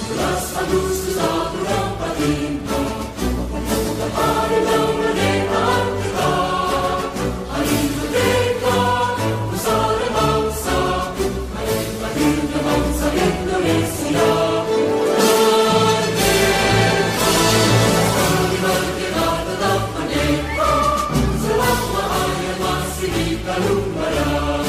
11 Agustus aku dapatin hari kemerdekaan kita, hari merdeka nusa dan bangsa, hari lahirnya bangsa Indonesia. Merdeka tetap merdeka selama ayat masih di kalung badan.